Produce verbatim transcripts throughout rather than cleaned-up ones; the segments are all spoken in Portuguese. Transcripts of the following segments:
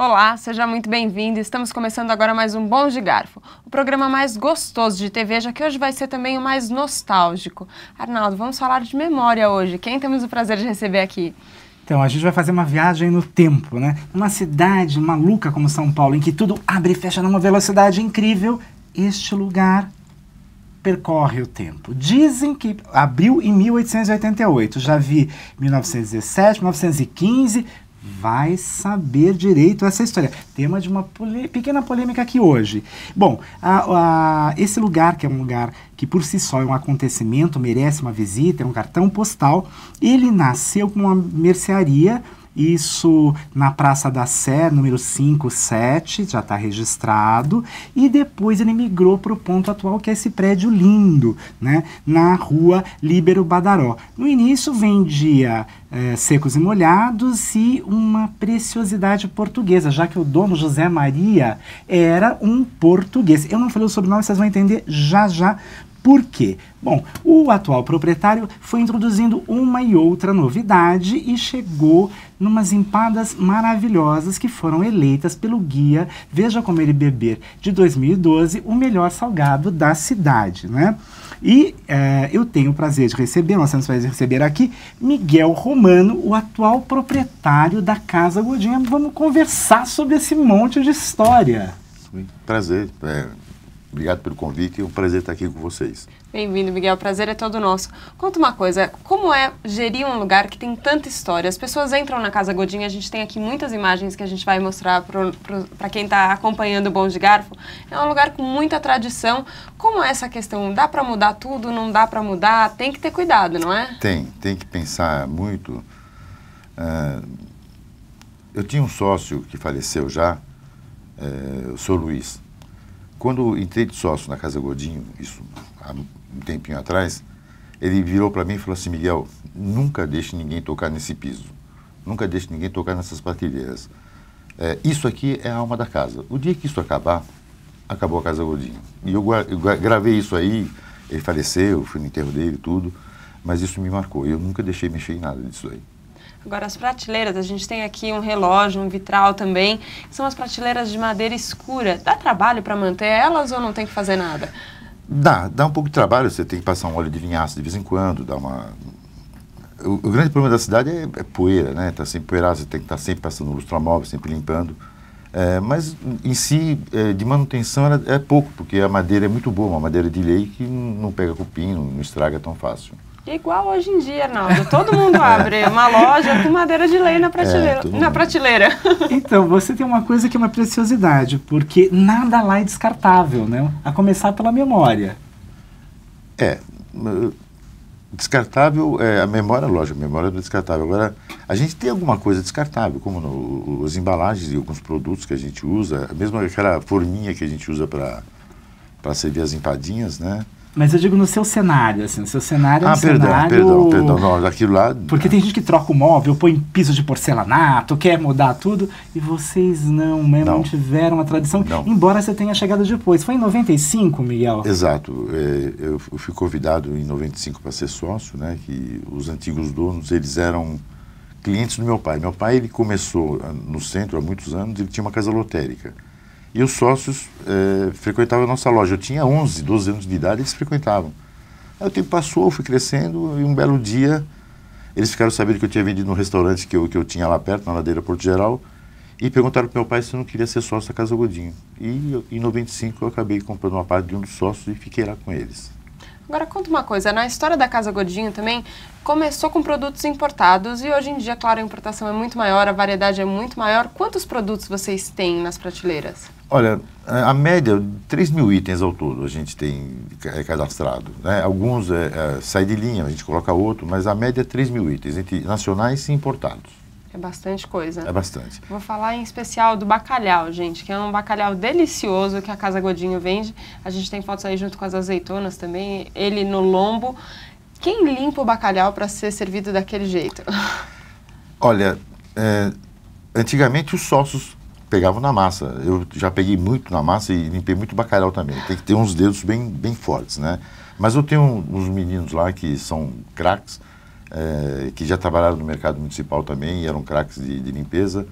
Olá, seja muito bem-vindo. Estamos começando agora mais um Bons de Garfo, o programa mais gostoso de T V, já que hoje vai ser também o mais nostálgico. Arnaldo, vamos falar de memória hoje. Quem temos o prazer de receber aqui? Então, a gente vai fazer uma viagem no tempo, né? Uma cidade maluca como São Paulo, em que tudo abre e fecha numa velocidade incrível. Este lugar percorre o tempo. Dizem que abriu em mil oitocentos e oitenta e oito. Já vi mil novecentos e dezessete, mil novecentos e quinze... Vai saber direito essa história. Tema de uma polê- pequena polêmica aqui hoje. Bom, a, a, esse lugar, que é um lugar que por si só é um acontecimento, merece uma visita, é um cartão postal, ele nasceu com uma mercearia, isso na Praça da Sé, número cinco sete, já está registrado, e depois ele migrou para o ponto atual, que é esse prédio lindo, né, na rua Líbero Badaró. No início vendia é, secos e molhados e uma preciosidade portuguesa, já que o dono José Maria era um português. Eu não falei o sobrenome, vocês vão entender já já. Por quê? Bom, o atual proprietário foi introduzindo uma e outra novidade e chegou numas empadas maravilhosas que foram eleitas pelo guia Veja Como Ele Beber de dois mil e doze, o melhor salgado da cidade, né? E é, eu tenho o prazer de receber, nós temos o prazer de receber aqui, Miguel Romano, o atual proprietário da Casa Godinho. Vamos conversar sobre esse monte de história. Prazer, é, obrigado pelo convite, é um prazer estar aqui com vocês. Bem-vindo, Miguel, o prazer é todo nosso. Conta uma coisa, como é gerir um lugar que tem tanta história? As pessoas entram na Casa Godinho, a gente tem aqui muitas imagens que a gente vai mostrar para quem está acompanhando o Bons de Garfo. É um lugar com muita tradição. Como é essa questão? Dá para mudar tudo? Não dá para mudar? Tem que ter cuidado, não é? Tem, tem que pensar muito. Uh, eu tinha um sócio que faleceu já, uh, o senhor Luiz. Quando entrei de sócio na Casa Godinho, isso há um tempinho atrás, ele virou para mim e falou assim: Miguel, nunca deixe ninguém tocar nesse piso, nunca deixe ninguém tocar nessas prateleiras. É, isso aqui é a alma da casa. O dia que isso acabar, acabou a Casa Godinho. E eu, eu gravei isso aí, ele faleceu, fui no enterro dele e tudo, mas isso me marcou. Eu nunca deixei mexer em nada disso aí. Agora, as prateleiras, a gente tem aqui um relógio, um vitral também, são as prateleiras de madeira escura. Dá trabalho para manter elas ou não tem que fazer nada? Dá, dá um pouco de trabalho, você tem que passar um óleo de linhaça de vez em quando, dá uma... O, o grande problema da cidade é, é poeira, né? Tá sempre poeirado, você tem que estar tá sempre passando lustramóvel, sempre limpando. É, mas, em si, é, de manutenção é, é pouco, porque a madeira é muito boa, uma madeira de lei que não pega cupim, não, não estraga tão fácil. Igual hoje em dia, Arnaldo. Todo mundo abre uma loja com madeira de lei na prateleira. É, na prateleira. Então, você tem uma coisa que é uma preciosidade, porque nada lá é descartável, né? A começar pela memória. É. Descartável, é, a memória, lógico, a memória é descartável. Agora, a gente tem alguma coisa descartável, como no, as embalagens e alguns produtos que a gente usa, mesmo aquela forminha que a gente usa para servir as empadinhas, né? Mas eu digo no seu cenário, assim, no seu cenário é um ah, perdão, cenário... perdão, perdão, não, daquilo lá... Porque tem gente que troca o móvel, põe piso de porcelanato, quer mudar tudo, e vocês não, né, não tiveram a tradição, não. Embora você tenha chegado depois. Foi em noventa e cinco, Miguel? Exato, é, eu fui convidado em noventa e cinco para ser sócio, né, que os antigos donos, eles eram clientes do meu pai. Meu pai, ele começou no centro há muitos anos, ele tinha uma casa lotérica. E os sócios é, frequentavam a nossa loja. Eu tinha onze, doze anos de idade, eles frequentavam. Aí o tempo passou, eu fui crescendo, e um belo dia eles ficaram sabendo que eu tinha vendido no restaurante que eu, que eu tinha lá perto, na Ladeira Porto Geral, e perguntaram para meu pai se eu não queria ser sócio da Casa Godinho. E eu, em noventa e cinco eu acabei comprando uma parte de um dos sócios e fiquei lá com eles. Agora conta uma coisa, na história da Casa Godinho também começou com produtos importados e hoje em dia, claro, a importação é muito maior, a variedade é muito maior. Quantos produtos vocês têm nas prateleiras? Olha, a média, três mil itens ao todo a gente tem é, cadastrado, né? Alguns é, é, saem de linha, a gente coloca outro, mas a média é três mil itens, entre nacionais e importados. É bastante coisa. É bastante. Vou falar em especial do bacalhau, gente, que é um bacalhau delicioso que a Casa Godinho vende. A gente tem fotos aí junto com as azeitonas também, ele no lombo. Quem limpa o bacalhau para ser servido daquele jeito? Olha, é, antigamente os sócios pegavam na massa. Eu já peguei muito na massa e limpei muito bacalhau também. Tem que ter uns dedos bem, bem fortes, né? Mas eu tenho uns meninos lá que são craques, É, que já trabalharam no mercado municipal também e eram craques de, de limpeza.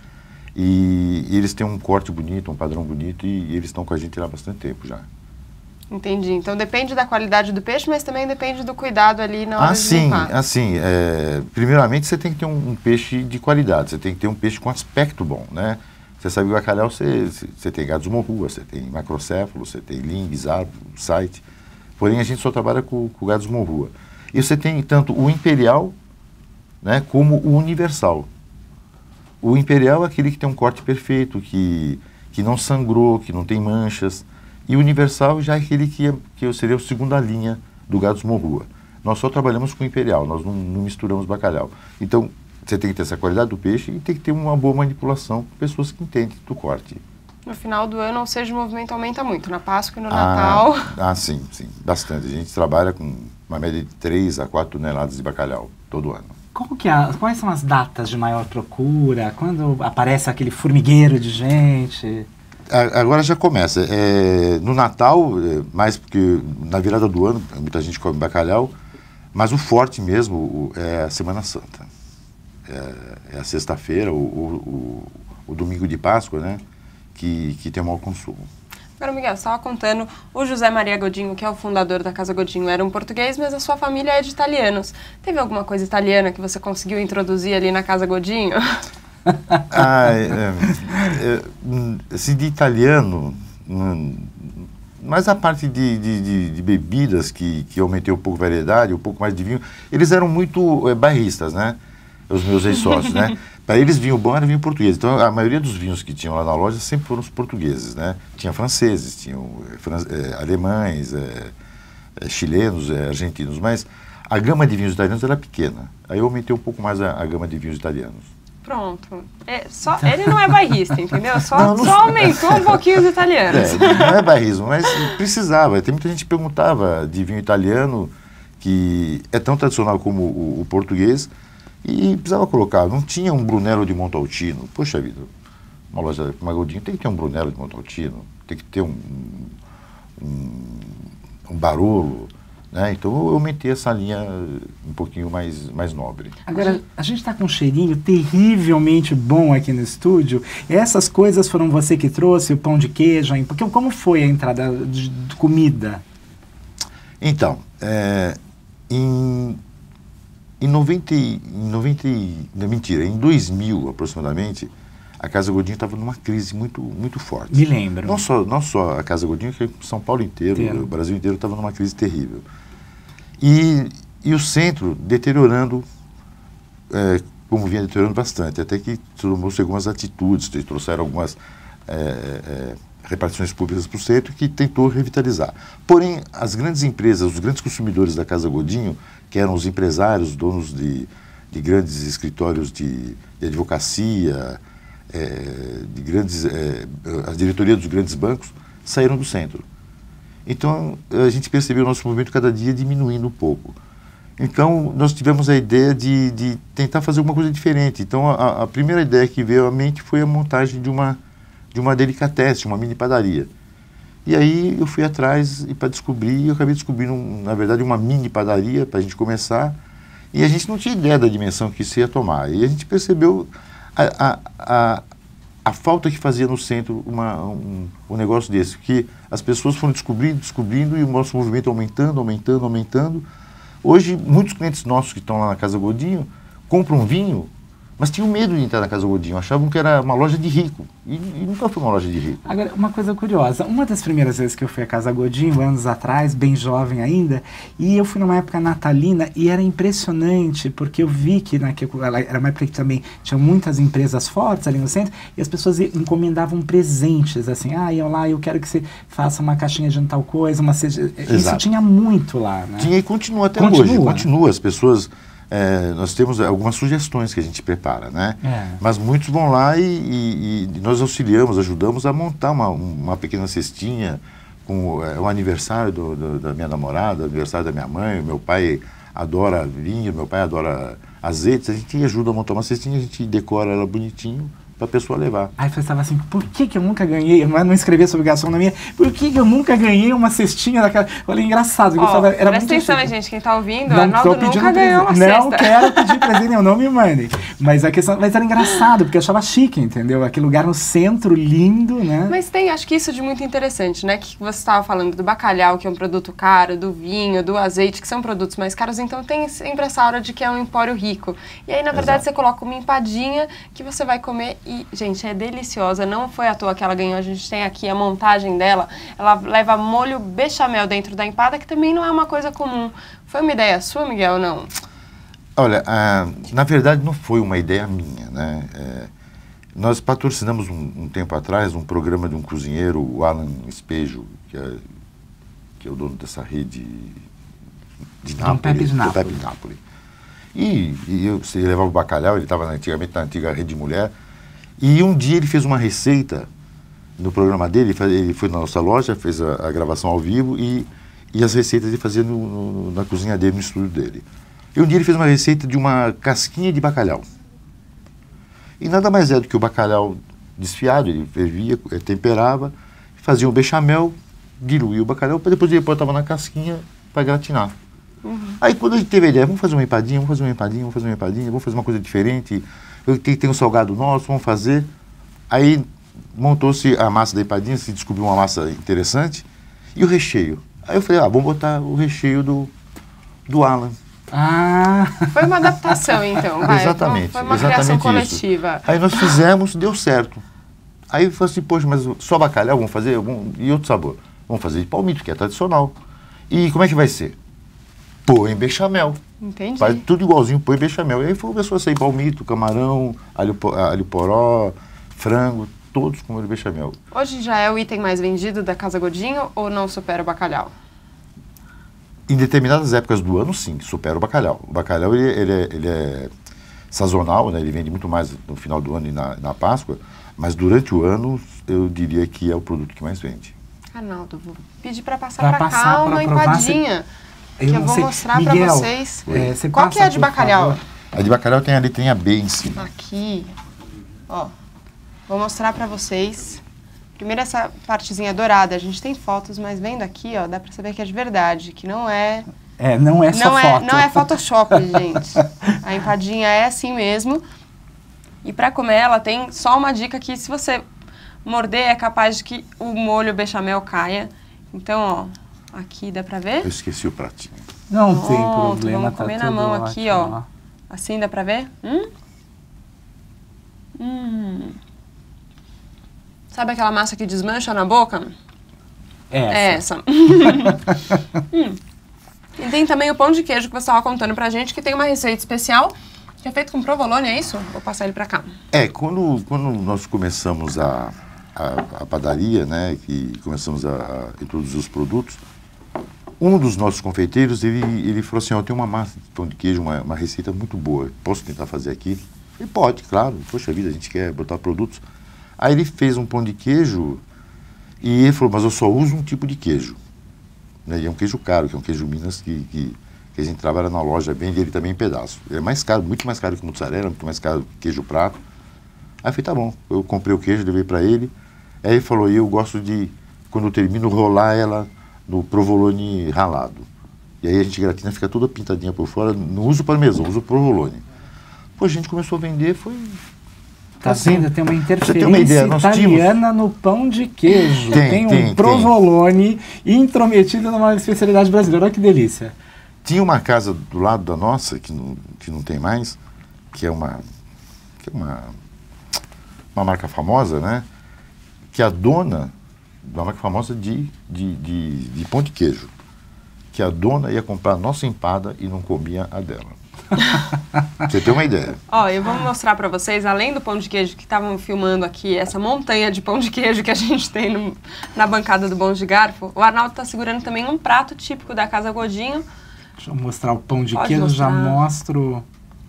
E, e eles têm um corte bonito, um padrão bonito, e, e eles estão com a gente lá há bastante tempo já. Entendi. Então depende da qualidade do peixe, mas também depende do cuidado ali na hora assim, de limpar. Assim, é, primeiramente você tem que ter um, um peixe de qualidade, você tem que ter um peixe com aspecto bom, né? Você sabe que o bacalhau, você, você tem gatos morrua, você tem macrocéfalo, você tem ling, zarbo, site. Porém, a gente só trabalha com, com gatos morrua. E você tem tanto o imperial, né, como o universal. O imperial é aquele que tem um corte perfeito, que, que não sangrou, que não tem manchas. E o universal já é aquele que, é, que seria a segunda linha do gatos morrua. Nós só trabalhamos com imperial, nós não, não misturamos bacalhau. Então, você tem que ter essa qualidade do peixe e tem que ter uma boa manipulação com pessoas que entendem do corte. No final do ano, ou seja, o movimento aumenta muito, na Páscoa e no ah, Natal. Ah, sim, sim, bastante. A gente trabalha com uma média de três a quatro toneladas de bacalhau todo ano. Como que é, quais são as datas de maior procura? Quando aparece aquele formigueiro de gente? Agora já começa. É, no Natal, é, mais porque na virada do ano, muita gente come bacalhau, mas o forte mesmo é a Semana Santa. É, é a sexta-feira, o, o, o, o domingo de Páscoa, né, que, que tem o maior consumo. Agora, Miguel, você estava contando, o José Maria Godinho, que é o fundador da Casa Godinho, era um português, mas a sua família é de italianos. Teve alguma coisa italiana que você conseguiu introduzir ali na Casa Godinho? Ah, é, é, assim, de italiano, mas a parte de, de, de, de bebidas, que, que aumentei um pouco a variedade, um pouco mais de vinho, eles eram muito é, bairristas, né? Os meus ex-sócios, né? Para eles, vinho bom era vinho português. Então, a maioria dos vinhos que tinham lá na loja sempre foram os portugueses, né? Tinha franceses, tinham é, fran é, alemães, é, é, chilenos, é, argentinos, mas a gama de vinhos italianos era pequena. Aí eu aumentei um pouco mais a, a gama de vinhos italianos. Pronto. É, só, ele não é bairrista, entendeu? Só, não, não, só aumentou um pouquinho os italianos. É, não é bairrismo, mas precisava. Tem muita gente que perguntava de vinho italiano, que é tão tradicional como o, o português, e precisava colocar. Não tinha um Brunello de Montalcino. Poxa vida, uma loja como a Godinho tem que ter um Brunello de Montalcino, tem que ter um, um, um Barolo. Né? Então eu aumentei essa linha um pouquinho mais, mais nobre. Agora, a gente está com um cheirinho terrivelmente bom aqui no estúdio. Essas coisas foram você que trouxe, o pão de queijo? Hein? Porque, como foi a entrada de, de comida? Então, é, em, em noventa, em noventa, não, mentira, em dois mil aproximadamente, a Casa Godinho estava numa crise muito, muito forte. Me lembro. Não só, não só a Casa Godinho, que São Paulo inteiro, inteiro. o Brasil inteiro estava numa crise terrível. E, e o centro deteriorando, é, como vinha deteriorando bastante, até que tomou-se algumas atitudes, trouxeram algumas é, é, repartições públicas para o centro, que tentou revitalizar. Porém, as grandes empresas, os grandes consumidores da Casa Godinho, que eram os empresários, donos de, de grandes escritórios de, de advocacia, é, de grandes, é, a diretoria dos grandes bancos, saíram do centro. Então, a gente percebeu o nosso movimento cada dia diminuindo um pouco. Então, nós tivemos a ideia de, de tentar fazer alguma coisa diferente. Então, a, a primeira ideia que veio à mente foi a montagem de uma, de uma delicatessen, uma mini padaria. E aí, eu fui atrás e para descobrir, eu acabei descobrindo, na verdade, uma mini padaria para a gente começar. E a gente não tinha ideia da dimensão que isso ia tomar. E a gente percebeu a, a, a, a falta que fazia no centro uma, um, um negócio desse, que as pessoas foram descobrindo, descobrindo, e o nosso movimento aumentando, aumentando, aumentando. Hoje, muitos clientes nossos que estão lá na Casa Godinho compram vinho, mas tinham medo de entrar na Casa Godinho, achavam que era uma loja de rico, e, e nunca foi uma loja de rico. Agora, uma coisa curiosa, uma das primeiras vezes que eu fui à Casa Godinho, anos atrás, bem jovem ainda, e eu fui numa época natalina, e era impressionante, porque eu vi que naquela, era uma época que também tinha muitas empresas fortes ali no centro, e as pessoas encomendavam presentes, assim, ah, iam lá, eu quero que você faça uma caixinha de tal coisa, uma seja... Isso tinha muito lá, né? Tinha e continua até continua. hoje, continua, as pessoas... É, nós temos algumas sugestões que a gente prepara, né? É. Mas muitos vão lá e, e, e nós auxiliamos, ajudamos a montar uma, uma pequena cestinha com é, o aniversário do, do, da minha namorada, o aniversário da minha mãe, meu pai adora vinho, meu pai adora azeites, a gente ajuda a montar uma cestinha, a gente decora ela bonitinho, para a pessoa levar. Aí você estava assim, por que, que eu nunca ganhei, não, não escrever sobre gastronomia, por que, que eu nunca ganhei uma cestinha daquela? Olha, engraçado. Ó, eu falava, era presta muito atenção, chique. gente, quem tá ouvindo, Não Arnaldo nunca ganhou uma cesta. Não quero pedir presente nenhum, não me mandem. Mas a questão, mas era engraçado, porque eu achava chique, entendeu? Aquele lugar no centro, lindo, né? Mas tem, acho que isso de muito interessante, né? Que você estava falando do bacalhau, que é um produto caro, do vinho, do azeite, que são produtos mais caros, então tem sempre essa hora de que é um empório rico. E aí, na verdade, Exato. você coloca uma empadinha que você vai comer e, gente, é deliciosa. Não foi à toa que ela ganhou, a gente tem aqui a montagem dela. Ela leva molho bechamel dentro da empada, que também não é uma coisa comum. Foi uma ideia sua, Miguel, ou não? Olha, ah, na verdade não foi uma ideia minha, né? É, nós patrocinamos um, um tempo atrás um programa de um cozinheiro, o Alan Espejo, que é, que é o dono dessa rede de Dom Pepe de Nápoles. Pepe de Nápoles. E, e eu, você levava o bacalhau, ele estava antigamente na antiga Rede Mulher, e um dia ele fez uma receita no programa dele, ele foi na nossa loja, fez a, a gravação ao vivo e, e as receitas ele fazia no, no, na cozinha dele, no estúdio dele. E um dia ele fez uma receita de uma casquinha de bacalhau. E nada mais é do que o bacalhau desfiado, ele fervia, ele temperava, fazia um bechamel, diluía o bacalhau, para depois ele botava na casquinha para gratinar. Uhum. Aí quando a gente teve a ideia, vamos fazer uma empadinha, vamos fazer uma empadinha, vamos fazer uma empadinha, vamos fazer uma coisa diferente, eu tenho, tem um salgado nosso, vamos fazer. Aí montou-se a massa da empadinha, se descobriu uma massa interessante, e o recheio. Aí eu falei, ah, vamos botar o recheio do, do Alan. Ah. Foi uma adaptação, então. Vai. Exatamente. Foi uma exatamente criação isso. coletiva. Aí nós fizemos, deu certo. Aí eu falei assim, poxa, mas só bacalhau vamos fazer? Vamos, e outro sabor? Vamos fazer de palmito, que é tradicional. E como é que vai ser? Põe bechamel. Entendi. Faz tudo igualzinho, põe bechamel. E aí começou a sair palmito, camarão, alho, alho poró, frango, todos com molho bechamel. Hoje já é o item mais vendido da Casa Godinho ou não supera o bacalhau? Em determinadas épocas do ano, sim, supera o bacalhau. O bacalhau, ele, ele, é, ele é sazonal, né? Ele vende muito mais no final do ano e na, na Páscoa, mas durante o ano, eu diria que é o produto que mais vende. Arnaldo, vou pedir para passar Pra para passar, cá pra uma provar, empadinha, eu que eu não vou sei. mostrar Miguel, para vocês. é, você Qual passa, que é a de por bacalhau? favor. A de bacalhau tem a letrinha B em cima. Aqui, ó, vou mostrar para vocês. Primeiro essa partezinha dourada, a gente tem fotos, mas vendo aqui, ó, dá para saber que é de verdade, que não é... É, não é só não foto. É, não é Photoshop, gente. A empadinha é assim mesmo. E para comer ela tem só uma dica que se você morder é capaz de que o molho bechamel caia. Então, ó, aqui dá pra ver? Eu esqueci o pratinho. Não Pronto, tem problema, vamos tá comer na tudo mão ótimo, aqui, ó. Assim dá pra ver? Hum? Hum. Sabe aquela massa que desmancha na boca? É Essa. essa. hum. E tem também o pão de queijo que você estava contando pra gente, que tem uma receita especial, que é feito com provolone, é isso? Vou passar ele pra cá. É, quando, quando nós começamos a, a, a padaria, né, que começamos a, a introduzir os produtos, um dos nossos confeiteiros, ele, ele falou assim, ó, eu tenho uma massa de pão de queijo, uma, uma receita muito boa, posso tentar fazer aqui? Ele pode, claro, poxa vida, a gente quer botar produtos. Aí ele fez um pão de queijo e ele falou, mas eu só uso um tipo de queijo. E é um queijo caro, que é um queijo Minas que, que, que a gente trabalha na loja, vende ele também em pedaço. Ele é mais caro, muito mais caro que mozzarella, muito mais caro que queijo prato. Aí eu falei, tá bom, eu comprei o queijo, levei para ele. Aí ele falou, eu gosto de, quando eu termino, rolar ela no provolone ralado. E aí a gente gratina, fica toda pintadinha por fora, não uso parmesão, uso provolone. Pô, a gente começou a vender, foi... Tá vendo? Tem uma interferência tem uma ideia, nós italiana tínhamos... no pão de queijo. Tem, tem um tem, provolone intrometido numa especialidade brasileira. Olha que delícia. Tinha uma casa do lado da nossa, que não, que não tem mais, que é uma, que é uma, uma marca famosa, né? Que a dona, uma marca famosa de, de, de, de pão de queijo, que a dona ia comprar a nossa empada e não comia a dela. Você tem uma ideia. Ó, eu vou mostrar pra vocês, além do pão de queijo que estavam filmando aqui, essa montanha de pão de queijo que a gente tem no, na bancada do Bons de Garfo, o Arnaldo tá segurando também um prato típico da Casa Godinho. Deixa eu mostrar o pão de Pode queijo, mostrar. já mostro.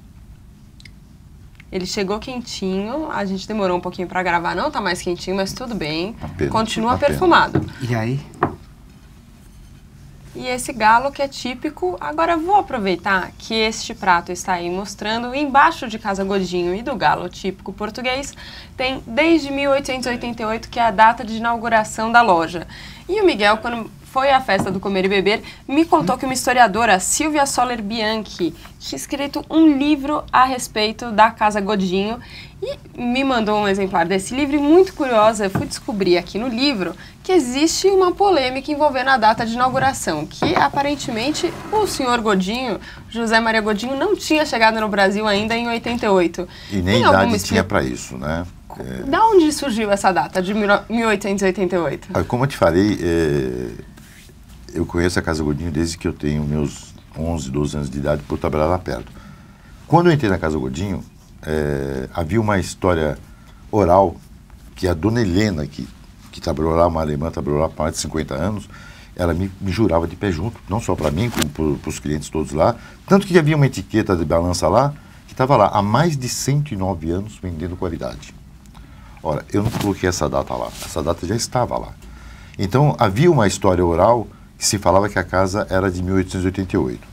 Ele chegou quentinho, a gente demorou um pouquinho pra gravar, não tá mais quentinho, mas tudo bem. Apenas, Continua apenas. perfumado. E aí? e esse galo que é típico. Agora vou aproveitar que este prato está aí mostrando, embaixo de Casa Godinho e do galo típico português, tem desde mil oitocentos e oitenta e oito, que é a data de inauguração da loja. E o Miguel, quando foi à festa do Comer e Beber, me contou que uma historiadora, Silvia Soller Bianchi, tinha escrito um livro a respeito da Casa Godinho e me mandou um exemplar desse livro. E muito curiosa, eu fui descobrir aqui no livro que existe uma polêmica envolvendo a data de inauguração, que aparentemente o senhor Godinho, José Maria Godinho, não tinha chegado no Brasil ainda em oitenta e oito. E nem idade tinha para isso, né? É... Da onde surgiu essa data de mil oitocentos e oitenta e oito? Como eu te falei, é... eu conheço a Casa Godinho desde que eu tenho meus onze, doze anos de idade, por trabalhar lá perto. Quando eu entrei na Casa Godinho, é... havia uma história oral que a dona Helena, que, que trabalhou lá, uma alemã, trabalhou lá por mais de cinquenta anos, ela me, me jurava de pé junto, não só para mim, como para os clientes todos lá. Tanto que havia uma etiqueta de balança lá, que estava lá, há mais de cento e nove anos vendendo qualidade. Ora, eu não coloquei essa data lá, essa data já estava lá. Então, havia uma história oral que se falava que a casa era de mil oitocentos e oitenta e oito.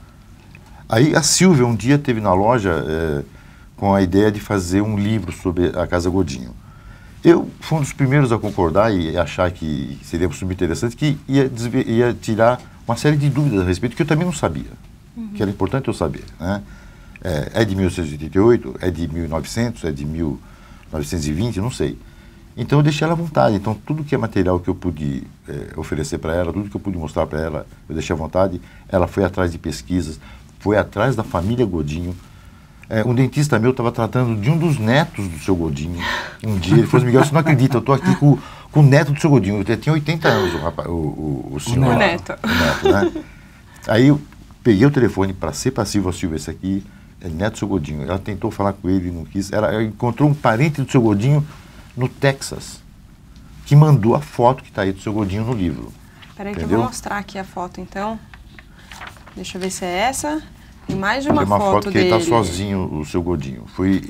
Aí a Silvia um dia teve na loja é, com a ideia de fazer um livro sobre a Casa Godinho. Eu fui um dos primeiros a concordar e achar que seria super interessante, que ia, ia tirar uma série de dúvidas a respeito, que eu também não sabia, uhum. que era importante eu saber. Né? É, é de mil oitocentos e oitenta e oito, é de mil e novecentos, é de mil novecentos e vinte, não sei. Então eu deixei ela à vontade. Então tudo que é material que eu pude é, oferecer para ela, tudo que eu pude mostrar para ela, eu deixei à vontade. Ela foi atrás de pesquisas, foi atrás da família Godinho. É, um dentista meu estava tratando de um dos netos do seu Godinho. Um dia ele falou assim: Miguel, você não acredita, eu estou aqui com, com o neto do seu Godinho. Ele tinha oitenta anos, o, rapaz, o, o, o senhor. O neto. O neto, né? Aí eu peguei o telefone para ser passivo, Silvia, esse aqui é neto do seu Godinho. Ela tentou falar com ele, não quis. Ela, ela encontrou um parente do seu Godinho no Texas, que mandou a foto que está aí do seu Godinho no livro. Espera aí que eu vou mostrar aqui a foto, então. Deixa eu ver se é essa. Tem mais de uma, uma foto, foto que dele. ele está sozinho, o seu Godinho. Foi...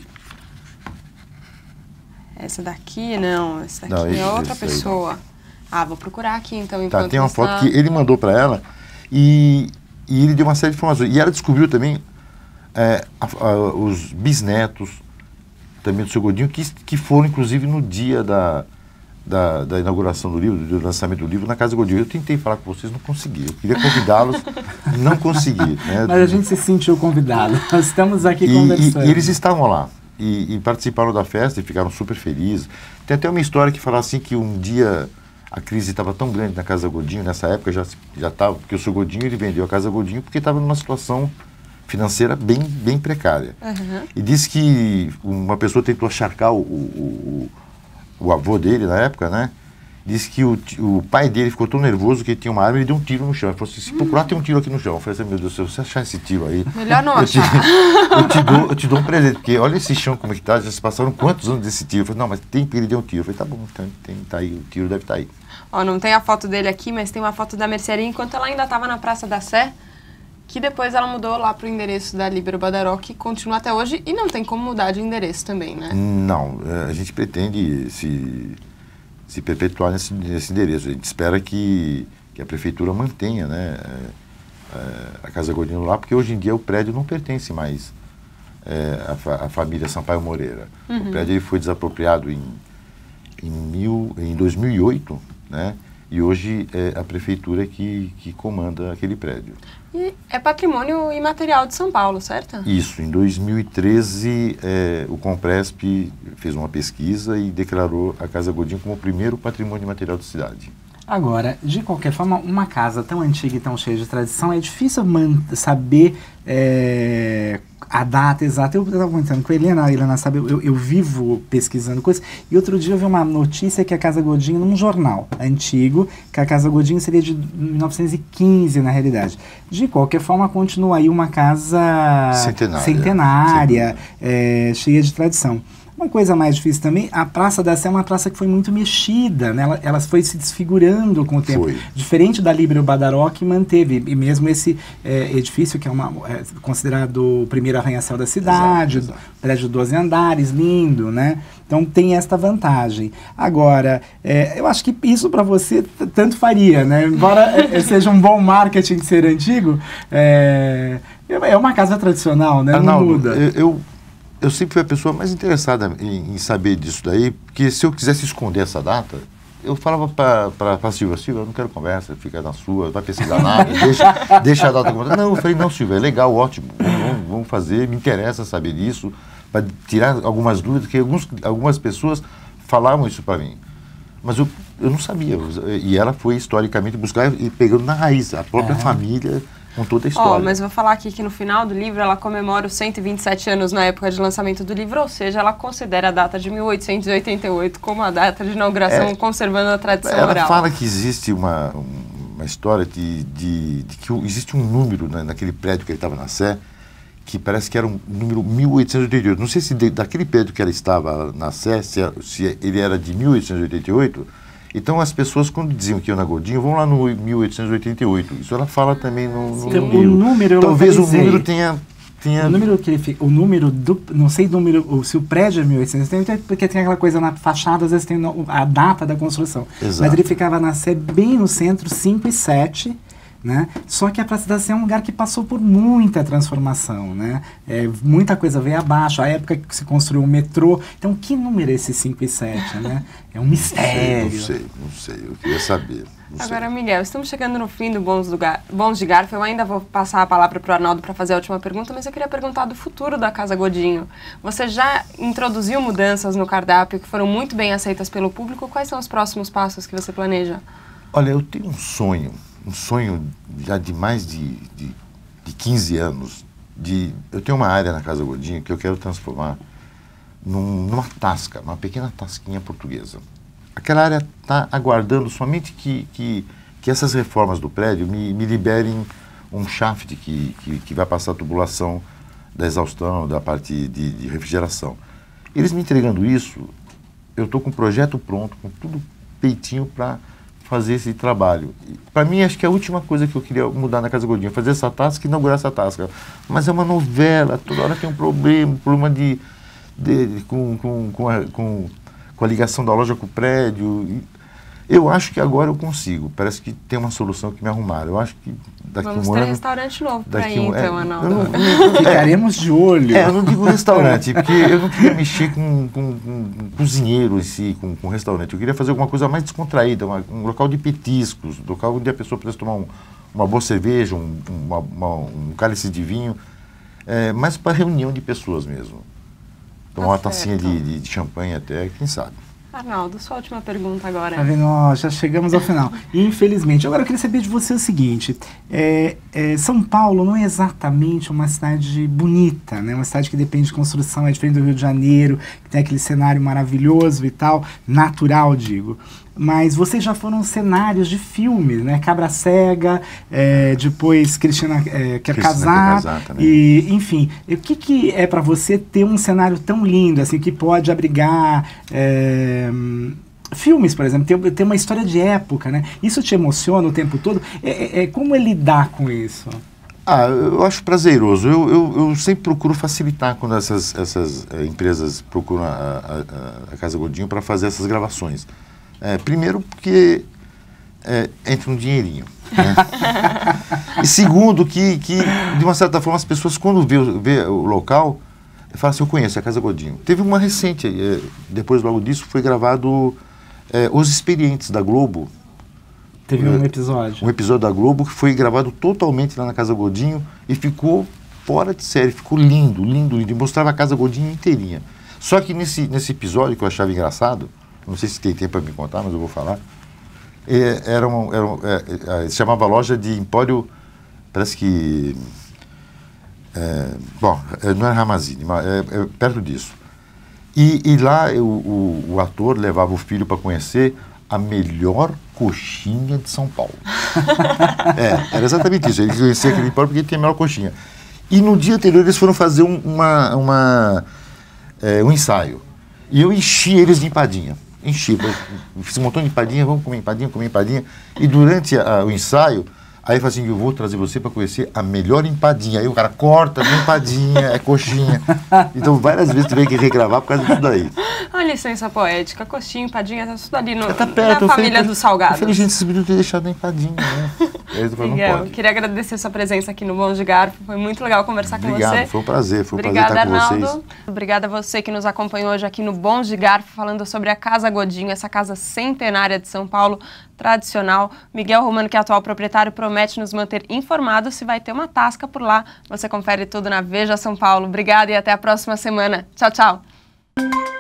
Essa daqui, não. Essa daqui não, esse, é outra esse pessoa. Ah, vou procurar aqui, então. Tá, tem uma está... foto que ele mandou para ela e, e ele deu uma série de informações. E ela descobriu também é, a, a, os bisnetos também do seu Godinho, que, que foram, inclusive, no dia da, da, da inauguração do livro, do lançamento do livro, na Casa Godinho. Eu tentei falar com vocês, não consegui. Eu queria convidá-los, não consegui. Né? Mas a gente se sentiu convidado. Nós estamos aqui e, conversando. E, e eles estavam lá e, e participaram da festa e ficaram super felizes. Tem até uma história que fala assim que um dia a crise estava tão grande na Casa Godinho, nessa época já já estava, porque o seu Godinho ele vendeu a Casa Godinho porque estava numa situação financeira bem, bem precária. Uhum. E disse que uma pessoa tentou acharcar o, o, o, o avô dele na época, né? Disse que o, o pai dele ficou tão nervoso que ele tinha uma arma e ele deu um tiro no chão. Ele falou assim: se procurar, tem um tiro aqui no chão. Eu falei assim: meu Deus do céu, se você achar esse tiro aí... Melhor não eu te, achar. eu, te dou, eu te dou um presente, porque olha esse chão como é que tá, já se passaram quantos anos desse tiro? Eu falei: não, mas tem que ele deu um tiro. Eu falei: tá bom, então, tem, tá aí, o tiro deve estar tá aí. Ó, não tem a foto dele aqui, mas tem uma foto da mercearia enquanto ela ainda estava na Praça da Sé, que depois ela mudou lá para o endereço da Líbero Badaró, que continua até hoje, e não tem como mudar de endereço também, né? Não, a gente pretende se, se perpetuar nesse, nesse endereço. A gente espera que, que a prefeitura mantenha, né, é, a Casa Godinho lá, porque hoje em dia o prédio não pertence mais é, à, fa, à família Sampaio Moreira. Uhum. O prédio ele foi desapropriado em, em, mil, em dois mil e oito, né? E hoje é a prefeitura que, que comanda aquele prédio. E é patrimônio imaterial de São Paulo, certo? Isso. Em dois mil e treze, é, o Compresp fez uma pesquisa e declarou a Casa Godinho como o primeiro patrimônio imaterial da cidade. Agora, de qualquer forma, uma casa tão antiga e tão cheia de tradição, é difícil saber é, a data exata. Eu estava comentando com a Helena, a Helena sabe, eu, eu vivo pesquisando coisas, e outro dia eu vi uma notícia que a Casa Godinho, num jornal antigo, que a Casa Godinho seria de mil novecentos e quinze, na realidade. De qualquer forma, continua aí uma casa centenária, centenária é, cheia de tradição. Uma coisa mais difícil também, a Praça da Sé é uma praça que foi muito mexida, né? Ela, ela foi se desfigurando com o tempo. Foi. Diferente da Líbero Badaró, que manteve, e mesmo esse é, edifício, que é, uma, é considerado o primeiro arranha-céu da cidade, exato, exato. Prédio de doze andares, lindo, né? Então tem esta vantagem. Agora, é, eu acho que isso para você tanto faria, né? Embora é, seja um bom marketing ser antigo, é, é uma casa tradicional, né? Arnaldo, não muda. Eu, eu, eu sempre fui a pessoa mais interessada em, em saber disso daí, porque se eu quisesse esconder essa data, eu falava para a Silvia, Silvia, eu não quero conversa, fica na sua, não vai pesquisar nada, deixa, deixa a data contar. Não, eu falei, não, Silvia, é legal, ótimo, vamos, vamos fazer, me interessa saber disso, para tirar algumas dúvidas, porque alguns, algumas pessoas falavam isso para mim. Mas eu, eu não sabia. E ela foi historicamente buscar e pegando na raiz, a própria é. família, com toda a história. Oh, mas vou falar aqui que no final do livro ela comemora os cento e vinte e sete anos na época de lançamento do livro, ou seja, ela considera a data de mil oitocentos e oitenta e oito como a data de inauguração, é, conservando a tradição ela oral. Ela fala que existe uma, uma história de, de, de que existe um número, né, naquele prédio que ele estava na Sé, que parece que era um número mil oitocentos e oitenta e oito. Não sei se de, daquele prédio que ela estava na Sé, se, se ele era de mil oitocentos e oitenta e oito. Então as pessoas, quando diziam que iam na Godinho, vão lá no mil oitocentos e oitenta e oito. Isso ela fala também no, no então, livro. O número eu Talvez o número tenha... tenha... O número que ele fica, o número do, não sei o número, se o prédio é mil oitocentos e oitenta, porque tem aquela coisa na fachada, às vezes tem no, a data da construção. Exato. Mas ele ficava na Sé, bem no centro, cinco e sete, né? Só que a Praça da Sé é um lugar que passou por muita transformação, né? É, muita coisa veio abaixo, a época que se construiu o metrô. Então, que número é esse cinco e sete, né? É um mistério. Não sei, não sei, não sei. Eu queria saber. Agora, Miguel, estamos chegando no fim do Bons, do Gar Bons de Garfo. Eu ainda vou passar a palavra para o Arnaldo para fazer a última pergunta, mas eu queria perguntar do futuro da Casa Godinho. Você já introduziu mudanças no cardápio que foram muito bem aceitas pelo público. Quais são os próximos passos que você planeja? Olha, eu tenho um sonho, um sonho já de mais de, de, de quinze anos. De, eu tenho uma área na Casa Godinho que eu quero transformar num, numa tasca, uma pequena tasquinha portuguesa. Aquela área está aguardando somente que, que, que essas reformas do prédio me, me liberem um shaft que, que, que vai passar a tubulação da exaustão, da parte de, de refrigeração. Eles me entregando isso, eu estou com o projeto pronto, com tudo peitinho para fazer esse trabalho. Para mim, acho que é a última coisa que eu queria mudar na Casa Godinho, fazer essa tasca e inaugurar essa tasca. Mas é uma novela, toda hora tem um problema, um problema de, de, de, com, com, com, a, com, com a ligação da loja com o prédio. Eu acho que agora eu consigo. Parece que tem uma solução que me arrumaram. Eu acho que daqui Vamos um ter ano... restaurante novo para ir, um, então, é, Arnaldo. Eu não, eu não, Ficaremos de olho. É, eu não digo restaurante, porque eu não queria mexer com, com, com, com cozinheiro em si, com, com restaurante. Eu queria fazer alguma coisa mais descontraída, uma, um local de petiscos, um local onde a pessoa pudesse tomar um, uma boa cerveja, um, uma, uma, um cálice de vinho, é, mais para reunião de pessoas mesmo. Tomar Tá uma tacinha certo. de, de champanhe até, quem sabe. Arnaldo, sua última pergunta agora. Tá vendo? Ó, já chegamos ao final. Infelizmente. Agora eu queria saber de você o seguinte. É, é, São Paulo não é exatamente uma cidade bonita, né? Uma cidade que depende de construção, é diferente do Rio de Janeiro, que tem aquele cenário maravilhoso e tal, natural, digo. Mas vocês já foram cenários de filmes, né? Cabra Cega, é, depois Cristina é, Quer Cristina Casar, Quer Casar também. e enfim. O que, que é para você ter um cenário tão lindo, assim, que pode abrigar é, filmes, por exemplo, tem, tem uma história de época, né? Isso te emociona o tempo todo? É, é, é, como é lidar com isso? Ah, eu acho prazeroso. Eu, eu, eu sempre procuro facilitar quando essas, essas eh, empresas procuram a, a, a Casa Godinho para fazer essas gravações. É, primeiro porque é, entra um dinheirinho. Né? E segundo que, que, de uma certa forma, as pessoas quando vê, vê o local, falam assim, eu conheço, é a Casa Godinho. Teve uma recente, é, depois logo disso, foi gravado é, Os Experientes da Globo. Teve um episódio. Um episódio da Globo que foi gravado totalmente lá na Casa Godinho e ficou fora de série, ficou lindo, lindo, lindo. E mostrava a Casa Godinho inteirinha. Só que nesse, nesse episódio que eu achava engraçado, não sei se tem tempo para me contar, mas eu vou falar, é, era um, era um, é, é, se chamava Loja de Empório, parece que... É, bom, não era Ramazini, mas é, é perto disso. E, e lá o, o, o ator levava o filho para conhecer a melhor coxinha de São Paulo. É, era exatamente isso. Ele conhecia aquele empório porque ele tinha a melhor coxinha. E no dia anterior eles foram fazer um, uma, uma, é, um ensaio. E eu enchi eles de empadinha. Enchi. Fiz um montão de empadinha, vamos comer empadinha, comer empadinha. E durante a, o ensaio, aí eu falei assim, eu vou trazer você para conhecer a melhor empadinha. Aí o cara corta, não é empadinha, é coxinha. Então várias vezes tu vem que regravar por causa disso daí. A licença poética, coxinha, empadinha, tá tudo ali no, Tá perto, na família dos salgados. Eu falei, gente, vocês podiam ter deixado a empadinha, né? Miguel, queria agradecer sua presença aqui no Bons de Garfo. Foi muito legal conversar Obrigado, com você. Obrigado, foi um prazer. Foi um Obrigada, prazer estar Arnaldo. com vocês. Obrigada a você que nos acompanhou hoje aqui no Bons de Garfo, falando sobre a Casa Godinho, essa casa centenária de São Paulo, tradicional. Miguel Romano, que é atual proprietário, promete nos manter informados se vai ter uma tasca por lá. Você confere tudo na Veja São Paulo. Obrigada e até a próxima semana. Tchau, tchau.